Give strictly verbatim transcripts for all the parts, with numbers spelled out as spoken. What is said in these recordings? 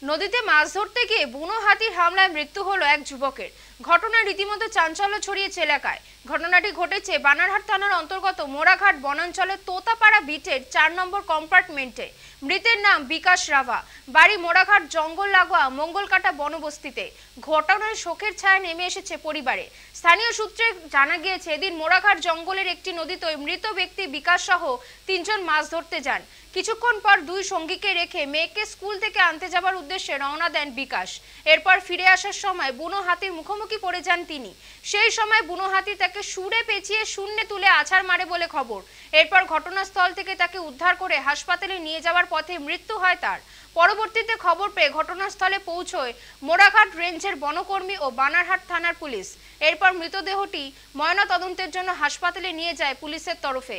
নদীতে মাছ ধরতে গিয়ে বুনো হাতির হামলায় মৃত্যু হলো এক যুবকের। ঘটনায় রীতিমতো চাঞ্চল্য ছড়িয়েছে এলাকায়। ঘটনাটি ঘটেছে বানারহাট থানার অন্তর্গত মোড়াঘাট বনাঞ্চলের তোতাপাড়া বিটের চার নম্বর কম্পার্টমেন্টে। মৃতের নাম বিকাশ রাভা, বাড়ি মোড়াঘাট জঙ্গল লাগোয়া মঙ্গলকাটা বনবস্তিতে। ঘটনায় শোকের ছায়া নেমে এসেছে পরিবারে। স্থানীয় সূত্রে জানা গিয়েছে, এদিন মোড়াঘাট জঙ্গলের একটি নদীতে মৃত ব্যক্তি বিকাশ সহ তিনজন মাছ ধরতে যান। কিছুক্ষণ পর দুই সঙ্গীকে রেখে মেয়েকে স্কুল থেকে আনতে যাবার উদ্দেশ্যে রওনা দেন বিকাশ। এরপর ফিরে আসার সময় বুনো হাতির মুখোমুখি পড়ে যান তিনি। সেই সময় বুনো হাতি তাকে সুরে পেঁচিয়ে শূন্যে তুলে আছাড় মারে বলে খবর। এরপর ঘটনাস্থল থেকে তাকে উদ্ধার করে হাসপাতালে নিয়ে যাওয়ার পথে মৃত্যু হয় তার। পরবর্তীতে খবর পেয়ে ঘটনাস্থলে পৌঁছয় মোড়াঘাট রেঞ্জের বনকর্মী ও বানারহাট থানার পুলিশ। এরপর মৃতদেহটি ময়নাতদন্তের জন্য হাসপাতালে নিয়ে যায় পুলিশের তরফে।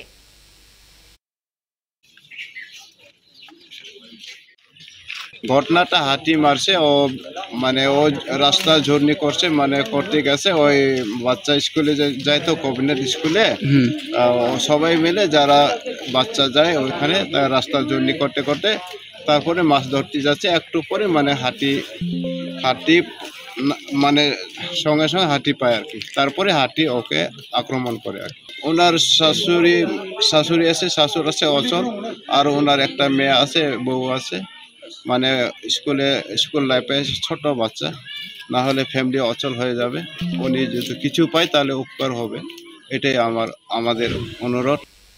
ঘটনাটা হাতি মারছে ও, মানে ও রাস্তা জার্নি করছে, মানে করতে গেছে ওই বাচ্চা স্কুলে যায় তো কবিনের স্কুলে, সবাই মিলে যারা বাচ্চা যায় ওইখানে রাস্তা জার্নি করতে করতে তারপরে মাছ ধরতে যাচ্ছে। একটু পরে মানে হাতি হাতি মানে সঙ্গে সঙ্গে হাতি পায় আর কি। তারপরে হাতি ওকে আক্রমণ করে আর কি। ওনার শাশুড়ি শাশুড়ি আছে, শাশুড় আছে অচল, আর ওনার একটা মেয়ে আছে, বউ আছে। মানে স্কুলে স্কুল লাইফে ছোট বাচ্চা, না হলে ফ্যামিলি অচল হয়ে যাবে। উনি যদি কিছু পায় তাহলে উপকার হবে, এটাই আমার আমাদের অনুরোধ।